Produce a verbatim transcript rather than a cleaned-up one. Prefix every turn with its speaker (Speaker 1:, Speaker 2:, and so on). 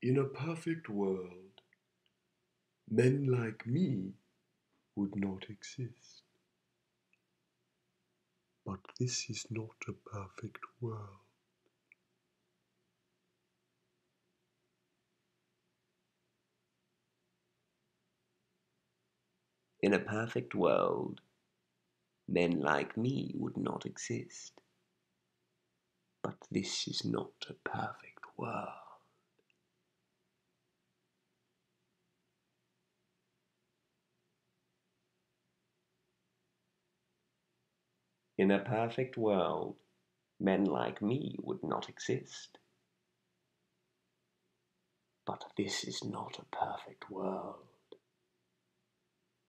Speaker 1: In a perfect world, men like me would not exist. But this is not a perfect world.
Speaker 2: In a perfect world, men like me would not exist. But this is not a perfect world. In a perfect world, men like me would not exist. But this is not a perfect world.